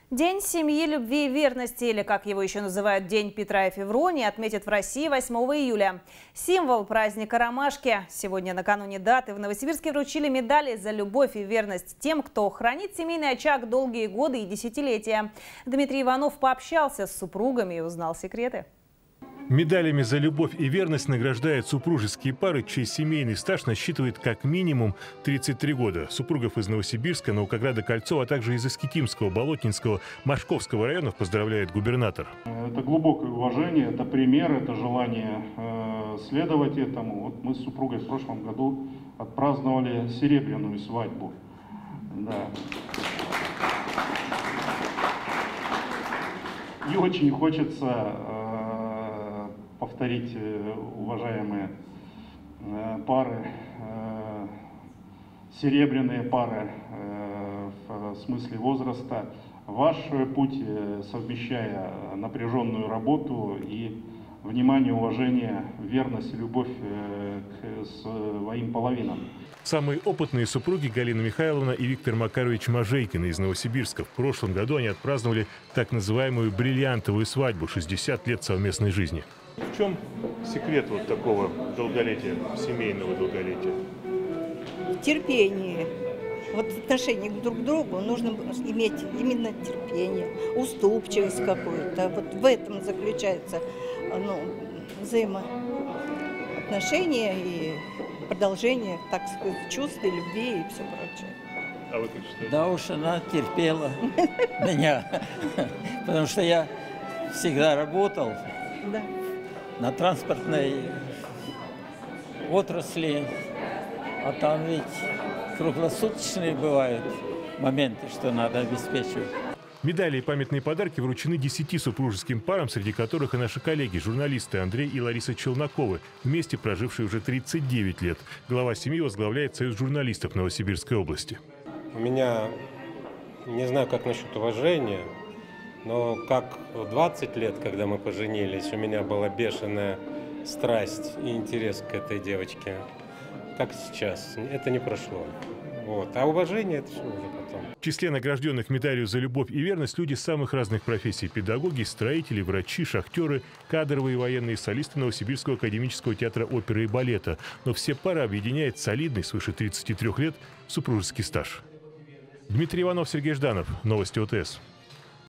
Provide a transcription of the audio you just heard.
День семьи, любви и верности, или как его еще называют День Петра и Февронии, отметят в России 8 июля. Символ праздника ромашки. Сегодня, накануне даты, в Новосибирске вручили медали за любовь и верность тем, кто хранит семейный очаг долгие годы и десятилетия. Дмитрий Иванов пообщался с супругами и узнал секреты. Медалями за любовь и верность награждают супружеские пары, чей семейный стаж насчитывает как минимум 33 года. Супругов из Новосибирска, Наукограда, Кольцова, а также из Искитимского, Болотнинского, Мошковского районов поздравляет губернатор. Это глубокое уважение, это пример, это желание следовать этому. Вот мы с супругой в прошлом году отпраздновали серебряную свадьбу. Да. И очень хочется повторить, уважаемые пары, серебряные пары в смысле возраста, ваш путь, совмещая напряженную работу и внимание, уважение, верность и любовь к своим половинам. Самые опытные супруги Галина Михайловна и Виктор Макарович Можейкины из Новосибирска. В прошлом году они отпраздновали так называемую бриллиантовую свадьбу – 60 лет совместной жизни. В чем секрет вот такого долголетия, семейного долголетия? В терпении. Вот в отношении друг к другу нужно иметь именно терпение, уступчивость какую-то. Вот в этом заключается взаимоотношения и продолжение, так сказать, чувств, любви и все прочее. А вы как считаете? Да уж она терпела меня, потому что я всегда работал на транспортной отрасли, а там ведь круглосуточные бывают моменты, что надо обеспечивать. Медали и памятные подарки вручены 10 супружеским парам, среди которых и наши коллеги, журналисты Андрей и Лариса Челноковы, вместе прожившие уже 39 лет. Глава семьи возглавляет Союз журналистов Новосибирской области. У меня, не знаю, как насчет уважения, но как в 20 лет, когда мы поженились, у меня была бешеная страсть и интерес к этой девочке, так сейчас. Это не прошло. Вот. А уважение – это все уже потом. В числе награжденных медалью за любовь и верность люди самых разных профессий – педагоги, строители, врачи, шахтеры, кадровые военные, солисты Новосибирского академического театра оперы и балета. Но все пары объединяет солидный, свыше 33 лет, супружеский стаж. Дмитрий Иванов, Сергей Жданов. Новости ОТС.